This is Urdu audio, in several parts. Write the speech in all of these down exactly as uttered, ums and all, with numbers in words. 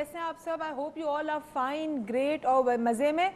कैसे हैं आप सब? I hope you all are fine, great और मज़े में।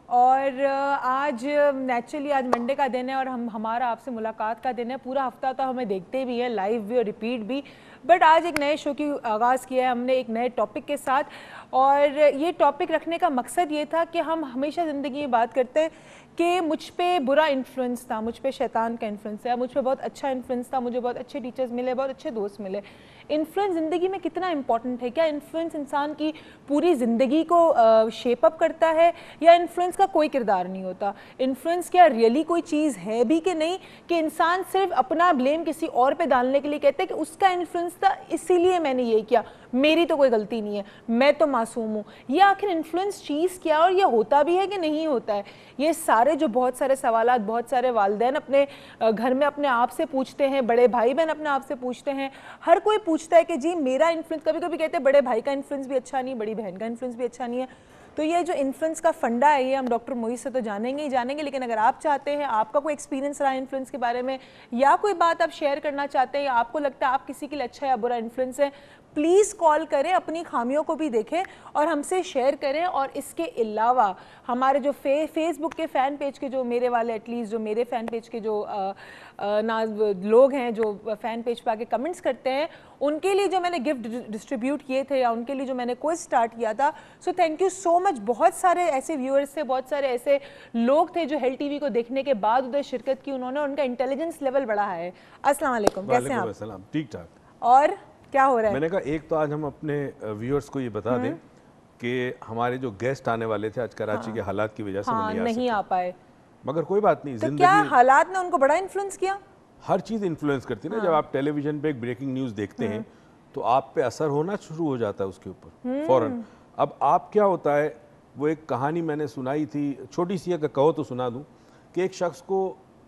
और आज नेचुरली आज मंडे का दिन है और हम हमारा आपसे मुलाकात का दिन है। पूरा हफ्ता तो हमें देखते भी हैं, लाइव भी और रिपीट भी, बट आज एक नए शो की आगाज़ किया है हमने एक नए टॉपिक के साथ। और ये टॉपिक रखने का मकसद ये था कि हम हमेशा ज़िंदगी में बात करते हैं कि मुझ पे बुरा इन्फ्लुएंस था, मुझ पे शैतान का इन्फ्लुएंस है, मुझ पे बहुत अच्छा इन्फ्लुएंस था, मुझे बहुत अच्छे टीचर्स मिले, बहुत अच्छे दोस्त मिले। इन्फ्लुएंस ज़िंदगी में कितना इंपॉर्टेंट है? क्या इन्फ्लुएंस इंसान की पूरी ज़िंदगी को शेप अप करता है या इन्फ्लुएंस का कोई किरदार नहीं होता? इन्फ्लुएंस क्या रियली कोई चीज़ है भी कि नहीं, कि इंसान सिर्फ अपना ब्लेम किसी और पे डालने के लिए कहते हैं कि उसका इन्फ्लुएंस था इसीलिए मैंने ये किया, मेरी तो कोई गलती नहीं है, मैं तो मासूम हूँ। ये आखिर इन्फ्लुएंस चीज़ क्या और ये होता भी है कि नहीं होता है? ये सारे जो बहुत सारे सवालात बहुत सारे वालिदैन अपने घर में अपने आप से पूछते हैं, बड़े भाई बहन अपने आप से पूछते हैं, हर कोई पूछता है कि जी मेरा इन्फ्लुएंस, कभी कभी कहते हैं बड़े भाई का इन्फ्लुएंस भी अच्छा नहीं, बड़ी बहन का इन्फ्लुएंस भी अच्छा नहीं है। तो ये जो इन्फ्लुएंस का फंडा है ये हम डॉक्टर मोहित से तो जानेंगे ही जानेंगे, लेकिन अगर आप चाहते हैं, आपका कोई एक्सपीरियंस रहा इन्फ्लुएंस के बारे में या कोई बात आप शेयर करना चाहते हैं या आपको लगता है आप किसी के लिए अच्छा या बुरा इन्फ्लुएंस है, प्लीज़ कॉल करें, अपनी खामियों को भी देखें और हमसे शेयर करें। और इसके अलावा हमारे जो फे फेसबुक के फ़ैन पेज के जो मेरे वाले एटलीस्ट जो मेरे फ़ैन पेज के जो आ, आ, ना लोग हैं जो फ़ैन पेज पे आके कमेंट्स करते हैं, उनके लिए जो मैंने गिफ्ट डिस्ट्रीब्यूट किए थे या उनके लिए जो मैंने क्विज स्टार्ट किया था, so thank you so much. बहुत सारे ऐसे व्यूअर्स थे, बहुत सारे ऐसे लोग थे जो हेल टीवी को देखने के बाद उधर शिरकत की, उन्होंने उनका इंटेलिजेंस लेवल बढ़ा है। अस्सलाम वालेकुम, कैसे हैं आप? ठीक ठाक। और क्या हो रहा है? मैंने कहा एक तो आज हम अपने व्यूअर्स को ये बता दें कि हमारे जो गेस्ट आने वाले थे आज कराची हाँ, के हालात की वजह से हाँ, नहीं, नहीं आ पाए, मगर कोई बात नहीं। तो क्या हालात ने उनको बड़ा इन्फ्लुएंस किया? हर चीज़ इन्फ्लुएंस करती है ना। जब आप टेलीविजन पे एक ब्रेकिंग न्यूज़ देखते हैं तो आप पे असर होना शुरू हो जाता है उसके ऊपर फौरन। अब आप क्या होता है, वो एक कहानी मैंने सुनाई थी, छोटी सी अगर कहो तो सुना दूँ, कि एक शख्स को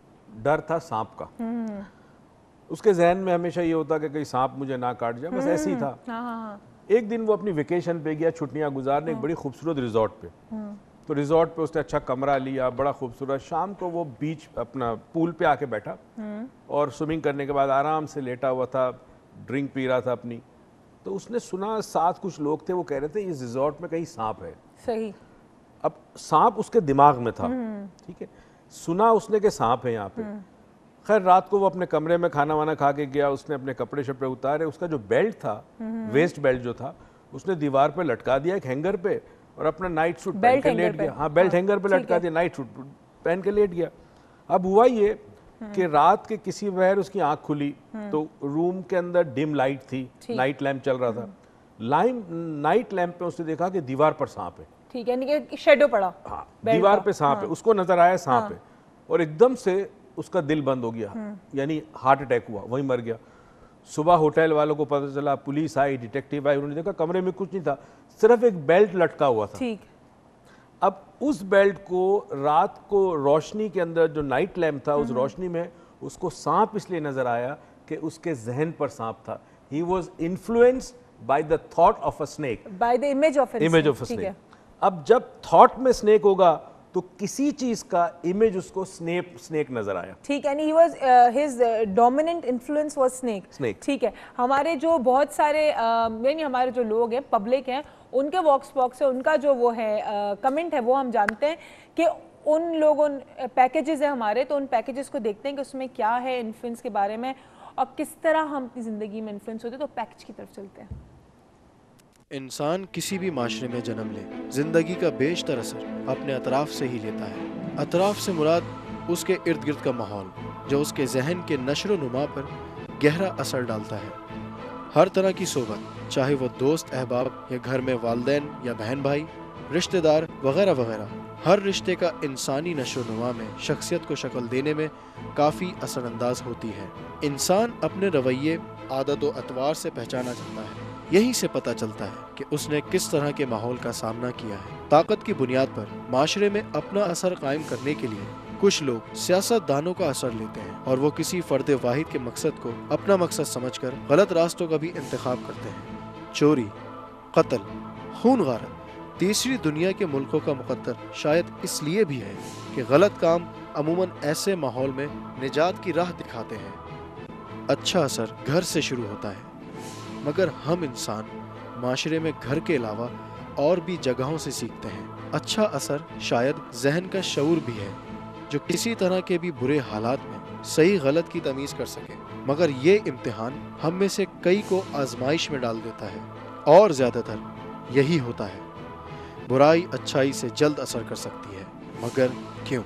डर था सांप का। उसके जहन में हमेशा ये होता कि कहीं सांप मुझे ना काट जाए, बस ऐसे ही था। हाँ, हाँ। एक दिन वो अपनी वेकेशन पे गया, छुट्टियां गुजारने एक बड़ी खूबसूरत रिजॉर्ट पे। तो रिजॉर्ट पे उसने अच्छा कमरा लिया, बड़ा खूबसूरत। शाम को वो बीच अपना पूल पे आके बैठा और स्विमिंग करने के बाद आराम से लेटा हुआ था, ड्रिंक पी रहा था अपनी। तो उसने सुना साथ कुछ लोग थे, वो कह रहे थे इस रिजॉर्ट में कहीं सांप है। सही। अब सांप उसके दिमाग में था, ठीक है, सुना उसने कि सांप है यहाँ पे। खैर रात को वो अपने कमरे में खाना वाना खा के गया, उसने अपने कपड़े शपड़े उतारे, उसका जो बेल्ट था, वेस्ट बेल्ट जो था, उसने दीवार पे लटका दिया एक हैंगर पे और अपना नाइट सूट पहन के लेट गया। हाँ, बेल्ट हैंगर पे लटका दिया, नाइट सूट पहन के लेट गया। अब हुआ ये कि रात के किसी बहर उसकी आंख खुली तो रूम के अंदर डिम लाइट थी, नाइट लैंप चल रहा था। लाइम नाइट लैंप पे उसने देखा कि दीवार पर सांप है। ठीक है, यानी कि शैडो पड़ा। हाँ, दीवार पे सांप है, उसको नजर आया सांप है और एकदम से उसका दिल बंद हो गया, यानी हार्ट अटैक हुआ, वहीं मर गया। सुबह होटल वालों को पता चला, पुलिस आई, डिटेक्टिव आई, उन्होंने देखा कमरे में कुछ नहीं था, सिर्फ एक बेल्ट लटका हुआ था। ठीक। अब उस बेल्ट को रात को रोशनी के अंदर जो नाइट लैम्प था, उस रोशनी में उसको सांप इसलिए नजर आया कि उसके जहन पर सांप था। He was influenced by the thought of a snake, by the image of image of a snake. अब जब थॉट में स्नेक होगा तो किसी चीज का इमेज उसको स्नेक स्नेक नजर आया। ठीक है, he was his dominant influence was snake. Snake, ठीक है। हमारे जो बहुत सारे यानी uh, हमारे जो लोग हैं, पब्लिक हैं, उनके वॉक्स बॉक्स है, उनका जो वो है कमेंट uh, है, वो हम जानते हैं कि उन लोगों पैकेजेस है हमारे, तो उन पैकेजेस को देखते हैं कि उसमें क्या है इन्फ्लुएंस के बारे में और किस तरह हम अपनी ज़िंदगी में इन्फ्लुएंस होते हैं। तो पैकेज की तरफ चलते हैं। इंसान किसी भी माशरे में जन्म ले, जिंदगी का बेशतर असर अपने अतराफ से ही लेता है। अतराफ से मुराद उसके इर्द गिर्द का माहौल, जो उसके जहन के नशर नुमा पर गहरा असर डालता है। हर तरह की सोबत, चाहे वो दोस्त अहबाब या घर में वालिदैन या बहन भाई, रिश्तेदार वगैरह वगैरह, हर रिश्ते का इंसानी नशर नुमा में शख्सियत को शक्ल देने में काफ़ी असरअंदाज होती है। इंसान अपने रवैये, आदत व अतवार से पहचाना जाता है। यहीं से पता चलता है कि उसने किस तरह के माहौल का सामना किया है। ताकत की बुनियाद पर माशरे में अपना असर कायम करने के लिए कुछ लोग सियासतदानों का असर लेते हैं और वो किसी फर्द वाहिद के मकसद को अपना मकसद समझकर गलत रास्तों का भी इंतखाब करते हैं। चोरी, कत्ल, खून गारत तीसरी दुनिया के मुल्कों का मुकद्दर शायद इसलिए भी है कि गलत काम अमूमन ऐसे माहौल में निजात की राह दिखाते हैं। अच्छा असर घर से शुरू होता है, मगर हम इंसान معاشرے میں گھر کے علاوہ اور بھی جگہوں سے سیکھتے ہیں۔ اچھا اثر شاید ذہن کا شعور بھی ہے جو کسی طرح کے بھی برے حالات میں صحیح غلط کی تمیز کر سکے، مگر یہ امتحان ہم میں سے کئی کو آزمائش میں ڈال دیتا ہے، اور زیادہ تر یہی ہوتا ہے۔ برائی اچھائی سے جلد اثر کر سکتی ہے، مگر کیوں؟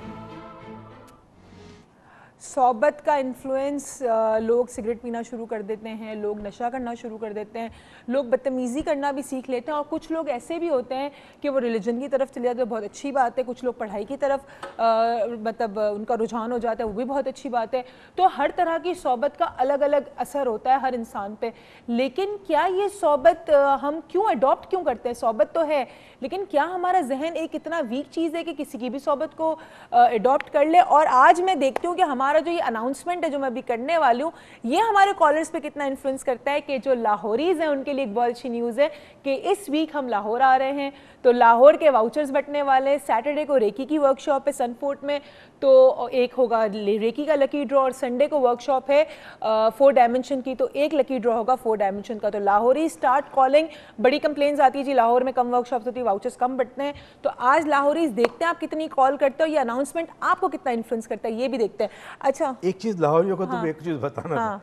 صحبت کا انفلوئنس، لوگ سگریٹ پینا شروع کر دیتے ہیں، لوگ نشہ کرنا شروع کر دیتے ہیں، لوگ بدتمیزی کرنا بھی سیکھ لیتے ہیں، اور کچھ لوگ ایسے بھی ہوتے ہیں کہ وہ ریلیجن کی طرف چلے جاتے ہیں، بہت اچھی بات ہے، کچھ لوگ پڑھائی کی طرف مطلب ان کا رجحان ہو جاتا ہے، وہ بھی بہت اچھی بات ہے۔ تو ہر طرح کی صحبت کا الگ الگ اثر ہوتا ہے ہر انسان پہ، لیکن کیا یہ صحبت ہم کیوں اڈاپٹ کیوں کرتے ہیں؟ صحبت تو ہے، لیکن کیا ہمارا ذہن ایک اتنا ویک چیز ہے کہ کسی کی بھی صحبت کو اڈاپٹ کر لے؟ اور آج میں دیکھتی ہوں کہ ہمارا جو یہ اناؤنسمنٹ ہے جو میں ابھی کرنے والی ہوں، یہ ہمارے کالرز پہ کتنا انفلوئنس کرتا ہے کہ جو لاہوریز ہیں ان کے لیے ایک بہت اچھی نیوز ہے کہ اس ویک ہم لاہور آ رہے ہیں، تو لاہور کے واؤچرز بٹنے والے ہیں۔ سیٹرڈے کو ریکی کی ورک شاپ ہے سن فورٹ میں، تو ایک ہوگا ریکی کا لکی ڈرا، اور سنڈے کو ورک شاپ ہے فور ڈائمنشن کی، تو ایک لکی ڈرا ہوگا فور ڈائمنشن کا۔ تو لاہوری اسٹارٹ کالنگ، بڑی کمپلینز آتی ہے جی لاہور میں کم ورک شاپس ہوتی ہے، واؤچرز کم بٹتے ہیں، تو آج لاہوریز دیکھتے ہیں آپ کتنی کال کرتے ہو، یہ اناؤنسمنٹ آپ کو کتنا انفلوئنس کرتا ہے یہ بھی دیکھتے ہیں۔ اچھا ایک چیز لاہوریوں کو تمہیں ایک چیز بتانا تھا،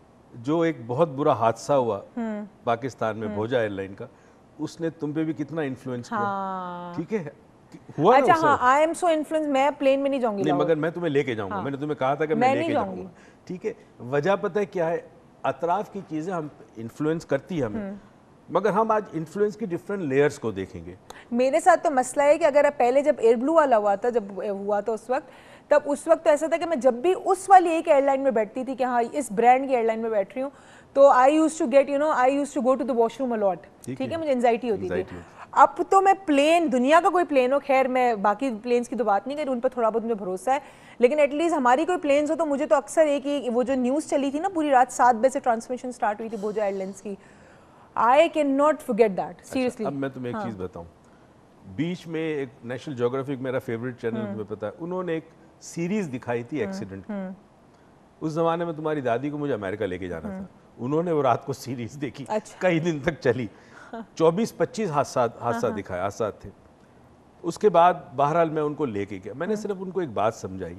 جو ایک بہت برا حادثہ ہوا پاکستان میں بھوجا ایئر لائن کا، اس نے تم پہ بھی کتنا انفلوئنس کیا، ٹھیک ہے؟ ہوا نا؟ اچھا ہاں، آئی ایم سو انفلوئنس، میں پلین میں نہیں جاؤں گی نہیں، مگر میں تمہیں لے کے جاؤں گا، میں نے تمہیں کہا تھا کہ میں لے کے جاؤں گا، ٹھیک ہے؟ وجہ پتہ ہے کیا ہے؟ اطراف کی چیزیں ہم انفلوئنس کرتی ہے ہمیں، مگر ہم آج انفلوئنس کی ڈفرینٹ لیئرز کو دیکھیں گے۔ میرے ساتھ تو مسئلہ ہے کہ اگر پہلے جب ایئر بلو والا ہوا تھا، جب ہوا تھا اس وقت، تب اس وقت تو ایسا تھا کہ میں جب بھی اس والی ایک ایئر لائن میں بیٹھتی تھی کہ ہاں اس برانڈ کی ایئر لائن میں بیٹھ رہی ہوں، تو I used to get you know I used to go to the washroom a lot, ٹھیک ہے؟ مجھے انزائٹی ہوتی تھی۔ اب تو میں پلین، دنیا کا کوئی پلین ہو، خیر میں باقی پلینس کی تو بات نہیں کر رہی، ان پہ تھوڑا بہت مجھے بھروسہ ہے، لیکن ایٹ لیسٹ ہماری کوئی پلینس ہو تو مجھے تو اکثر ایک ہی وہ جو نیوز چلی تھی نا پوری رات سات بجے سے ٹرانسمیشن سٹارٹ ہوئی تھی بھوجا ایئر لائنس کی، I cannot forget that seriously. اب میں تمہیں ایک چیز بتاؤں، بیچ میں ایک نیشنل جیوگرافک میرا فیوریٹ چینل تمہیں پتا ہے، انہوں نے ایک سیریز دکھائی تھی ایکسیڈنٹ، اس زمانے میں تمہاری دادی کو مجھے امریکہ لے کے جانا تھا، انہوں نے وہ رات کو سیریز دیکھی، کئی دن تک چلی، چوبیس پچیس حادثات حادثات دکھائے حادثات تھے۔ اس کے بعد بہرحال میں ان کو لے کے گیا، میں نے صرف ان کو ایک بات سمجھائی،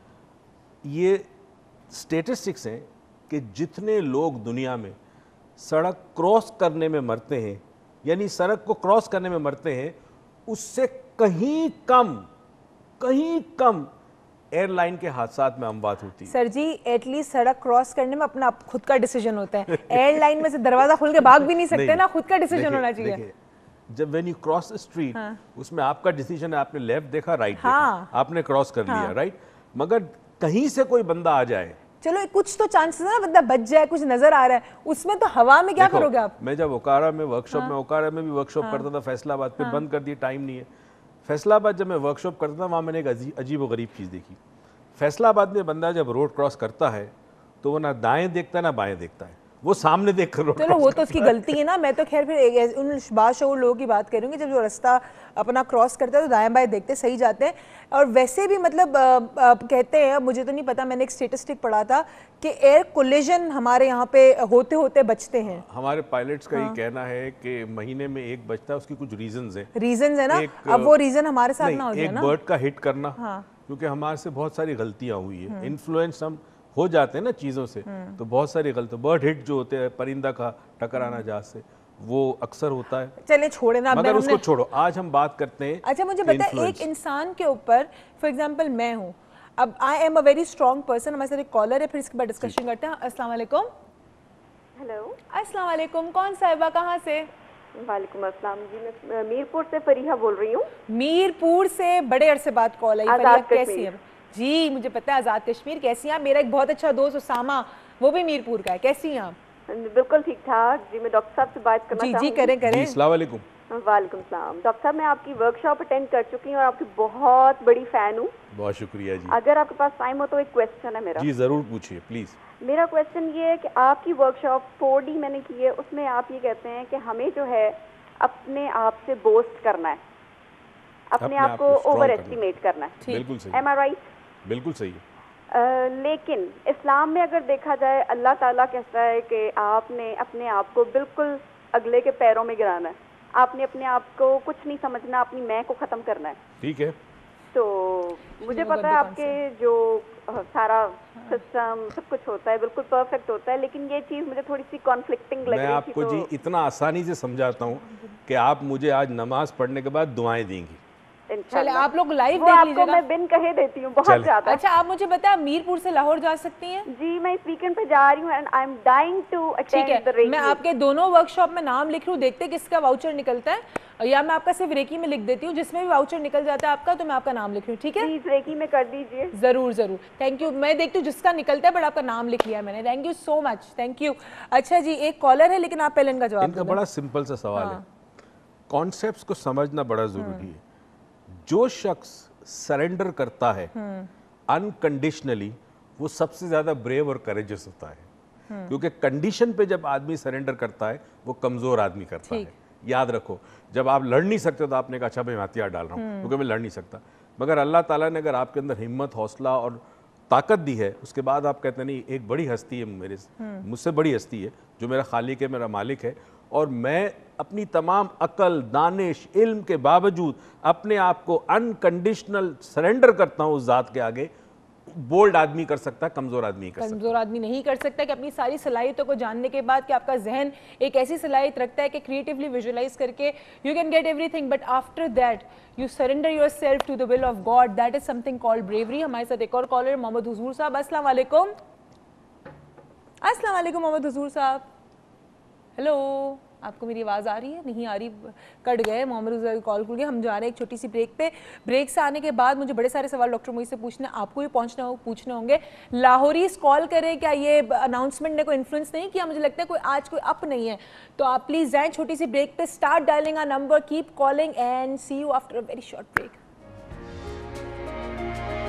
یہ اسٹیٹسٹکس ہیں کہ جتنے لوگ دنیا میں سڑک کراس کرنے میں مرتے ہیں، یعنی سڑک کو کراس کرنے میں مرتے ہیں، اس سے کہیں کم کہیں کم ایئر لائن کے حادثات میں اموات ہوتی ہے۔ سر جی ایٹ لیسٹ سڑک کراس کرنے میں اپنا خود کا ڈیسیجن ہوتا ہے، ایئر لائن میں سے دروازہ کھول کے بھاگ بھی نہیں سکتے نا، خود کا ڈیسیجن ہونا چاہیے۔ جب وین یو کراس اسٹریٹ، اس میں آپ کا ڈیسیجن ہے، آپ نے لیفٹ دیکھا، رائٹ دیکھا، آپ نے کراس کر لیا، رائٹ، مگر کہیں سے کوئی بندہ آ جائے، چلو کچھ تو چانسز ہے نا بندہ بچ جائے، کچھ نظر آ رہا ہے، اس میں تو ہوا میں کیا کرو گے آپ؟ میں جب اوکارا میں ورک شاپ میں اوکارا میں بھی ورک شاپ کرتا تھا، فیصلہ آباد پہ بند کر دیا، ٹائم نہیں ہے۔ فیصلہ آباد جب میں ورک شاپ کرتا تھا، وہاں میں نے ایک عجیب و غریب چیز دیکھی، فیصلہ آباد میں بندہ جب روڈ کراس کرتا ہے تو وہ نہ دائیں دیکھتا ہے نہ بائیں دیکھتا ہے، وہ سامنے دیکھ کر روڈ چلو وہ تو اس کی غلطی ہے نا، میں تو خیر پھر ان باشعور لوگوں کی بات کروں گی، جب جو رستہ اپنا کراس کرتا ہے تو دائیں بائیں دیکھتے صحیح جاتے ہیں۔ اور ویسے بھی مطلب کہتے ہیں، مجھے تو نہیں پتا، میں نے ایک اسٹیٹسٹک پڑھا تھا کہ ایئر کولیجن ہمارے یہاں پہ ہوتے ہوتے بچتے ہیں۔ ہمارے پائلٹس کا یہ کہنا ہے کہ مہینے میں ایک بچتا ہے، اس کی کچھ ریزنز ہیں ریزنز ہیں نا، اب وہ ریزن ہمارے ساتھ نہ ہو جائے نا، ایک برڈ کا ہٹ کرنا، کیونکہ ہمارے سے بہت ساری غلطیاں ہوئی ہیں، انفلوئنس ہم ہو جاتے ہیں نا چیزوں سے، تو بہت ساری غلطی، برڈ ہٹ جو ہوتے ہیں، پرندہ کا ٹکرانا جہاز سے، وہ اکثر ہوتا ہے۔ چلیں چھوڑے نا، مگر اس کو چھوڑو، آج ہم بات کرتے ہیں۔ اچھا مجھے پتا ہے ایک انسان کے اوپر، فار ایگزامپل میں ہوں، اب I am a very strong person, ہمارے ساتھ ایک کالر ہے، پھر اس کے بعد ڈسکشن کرتے ہیں۔ السلام علیکم۔ ہیلو السلام علیکم، کون صاحبہ کہاں سے؟ وعلیکم السلام جی، میں میرپور سے فریحہ بول رہی ہوں۔ میرپور سے بڑے عرصے بعد کال آئی، فریحہ کیسی ہیں؟ جی مجھے پتا ہے، آزاد کشمیر کیسی ہیں آپ؟ میرا ایک بہت اچھا دوست اسامہ، وہ بھی میرپور کا ہے، کیسی ہیں آپ؟ بالکل ٹھیک ٹھاک جی، میں ڈاکٹر صاحب سے بات کرنا چاہوں گی۔ جی کریں کریں۔ السلام علیکم۔ وعلیکم السلام ڈاکٹر صاحب، میں آپ کی ورک شاپ اٹینڈ کر چکی ہوں اور آپ کی بہت بڑی فین ہوں۔ بہت شکریہ جی۔ اگر آپ کے پاس ٹائم ہو تو ایک کویسچن ہے میرا۔ جی ضرور پوچھیے پلیز۔ میرا کویسچن یہ ہے کہ آپ کی ورک شاپ فور ڈی میں نے کی ہے، اس میں آپ یہ کہتے ہیں کہ ہمیں جو ہے اپنے آپ سے بوسٹ کرنا ہے، اپنے آپ کو اوور ایسٹیمیٹ کرنا ہے۔ بالکل صحیح، ایم آئی رائٹ؟ بالکل صحیح۔ لیکن اسلام میں اگر دیکھا جائے، اللہ تعالیٰ کہتا ہے کہ آپ نے اپنے آپ کو بالکل اگلے کے پیروں میں گرانا ہے. آپ نے اپنے آپ کو کچھ نہیں سمجھنا, اپنی میں کو ختم کرنا ہے. ٹھیک ہے. تو مجھے پتا ہے آپ کے جو سارا سسٹم سب کچھ ہوتا ہے بالکل پرفیکٹ ہوتا ہے, لیکن یہ چیز مجھے تھوڑی سی کانفلکٹنگ لگ رہی تھی. میں آپ کو جی اتنا آسانی سے سمجھاتا ہوں کہ آپ مجھے آج نماز پڑھنے کے بعد دعائیں دیں گی. چلے آپ لوگ لائیو وہ دیکھ آپ لیجیے کو گا. میں بن کہے دیتی ہوں بہت زیادہ. اچھا آپ مجھے بتائیں میرپور سے لاہور جا سکتی ہیں؟ جی میں اس ویکنڈ پہ جا رہی ہوں and I am dying to attend the reiki. میں آپ کے دونوں ورک شاپ میں نام لکھ رہی ہوں, دیکھتے کس کا واؤچر نکلتا ہے, یا میں آپ کا صرف ریکی میں لکھ دیتی ہوں, جس میں بھی واؤچر نکل جاتا ہے آپ کا تو میں آپ کا نام لکھ رہی ہوں. ٹھیک ہے پلیز ریکی میں کر دیجیے. ضرور ضرور, تھینک یو. میں دیکھتی ہوں جس کا نکلتا ہے بٹ آپ کا نام لکھ لیا میں نے. Thank you so much, thank you. اچھا جی ایک کالر ہے لیکن آپ پہلے ان کا جواب ان کا بڑا سمپل سا سوال ہے. کانسیپٹس کو سمجھنا بڑا ضروری ہے. جو شخص سرنڈر کرتا ہے انکنڈیشنلی وہ سب سے زیادہ بریو اور کریجس ہوتا ہے, کیونکہ کنڈیشن پہ جب آدمی سرنڈر کرتا ہے وہ کمزور آدمی کرتا ہے. یاد رکھو جب آپ لڑ نہیں سکتے تو آپ نے کہا اچھا میں ہتھیار ڈال رہا ہوں کیونکہ میں لڑ نہیں سکتا, مگر اللہ تعالیٰ نے اگر آپ کے اندر ہمت حوصلہ اور طاقت دی ہے اس کے بعد آپ کہتے ہیں نہیں ایک بڑی ہستی ہے میرے مجھ سے بڑی ہستی ہے جو میرا خالق ہے, میرا مالک ہے, اور میں اپنی تمام عقل دانش علم کے باوجود اپنے آپ کو انکنڈیشنل سرنڈر کرتا ہوں اس ذات کے آگے. بولڈ آدمی کر سکتا ہے, کمزور آدمی کر سکتا ہے. کمزور آدمی نہیں کر سکتا کہ اپنی ساری صلاحیتوں کو جاننے کے بعد کہ آپ کا ذہن ایک ایسی صلاحیت رکھتا ہے کہ کریٹیولی ویژولائز کر کے you can get everything, but after that you surrender yourself to the will of God. That is something called bravery. ہمارے ساتھ ایک اور کالر محمد حضور صاحب. السلام علیکم. السلام علیکم محمد حضور صاحب. ہیلو, آپ کو میری آواز آ رہی ہے؟ نہیں آ رہی, کٹ گئے. محمد حضور کی کال کھل گئی. ہم جا رہے ہیں ایک چھوٹی سی بریک پہ. بریک سے آنے کے بعد مجھے بڑے سارے سوال ڈاکٹر موئی سے پوچھنا, آپ کو بھی پہنچنا ہو پوچھنے ہوں گے. لاہوریز کال کریں, کیا یہ اناؤنسمنٹ نے کوئی انفلوئنس نہیں کیا؟ مجھے لگتا ہے کوئی آج کوئی اپ نہیں ہے, تو آپ پلیز جائیں چھوٹی سی بریک پہ. Start dialling a number, keep calling and see you after a very short break.